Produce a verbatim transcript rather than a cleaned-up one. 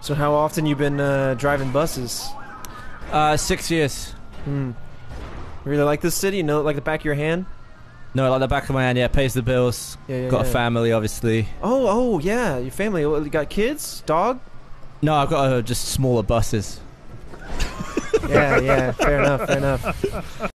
So how often you been uh, driving buses? Uh, six years. Hmm. Really like this city? You know it like the back of your hand? No, like the back of my hand, yeah, pays the bills. Yeah, yeah, Got yeah. a family, obviously. Oh, oh, yeah, your family. You got kids? Dog? No, I've got uh, just smaller buses. Yeah, yeah, fair enough, fair enough.